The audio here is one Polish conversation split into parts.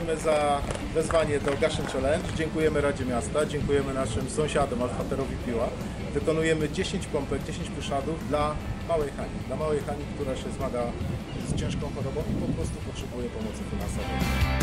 dziękujemy za wezwanie do Gaszyn Challenge, dziękujemy Radzie Miasta, dziękujemy naszym sąsiadom, Alfaterowi Piła. Wykonujemy 10 pompek, 10 puszadów dla małej Hani, która się zmaga z ciężką chorobą i po prostu potrzebuje pomocy finansowej.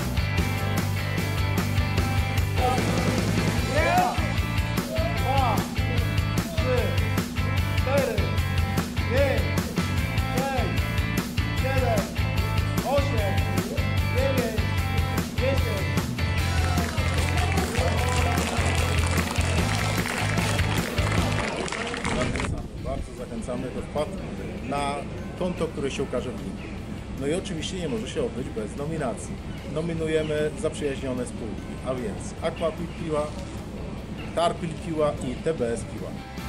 Bardzo zachęcamy do wpłat na konto, które się ukaże w linku. No i oczywiście nie może się odbyć bez nominacji. Nominujemy zaprzyjaźnione spółki, a więc Aquapil Piła, Tarpil Piła i TBS Piła.